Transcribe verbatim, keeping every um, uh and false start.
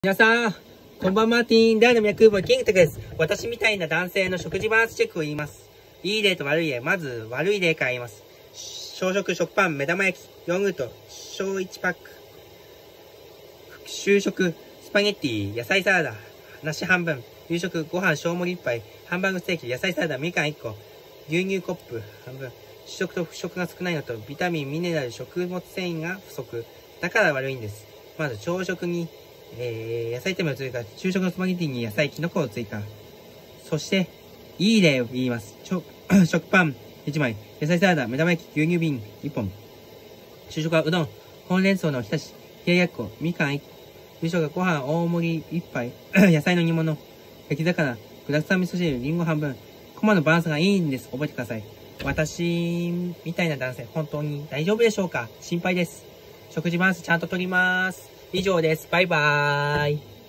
皆さん、こんばんは、ティーンダーの脈部キングテクです。私みたいな男性の食事バランスチェックを言います。いい例と悪い例、まず悪い例から言います。朝食、食パン、目玉焼き、ヨーグルト、小いちパック。昼食、スパゲッティ、野菜サラダ、梨半分。夕食、ご飯小盛りいっぱい、ハンバーグステーキ、野菜サラダ、みかんいっこ、牛乳コップ半分。主食と副食が少ないのと、ビタミン、ミネラル、食物繊維が不足。だから悪いんです。まず朝食に、えー、野菜炒めを追加。昼食のスパゲッティに野菜、キノコを追加。そして、いい例を言います。食パンいちまい、野菜サラダ、目玉焼き、牛乳瓶いっぽん。昼食はうどん、ほうれん草のおひたし、冷ややっこ、みかんいっこ。夕食はご飯大盛りいっぱい、野菜の煮物、焼き魚、具沢山味噌汁、りんご半分。コマのバランスがいいんです。覚えてください。私みたいな男性、本当に大丈夫でしょうか？心配です。食事バランスちゃんと取ります。以上です。バイバーイ。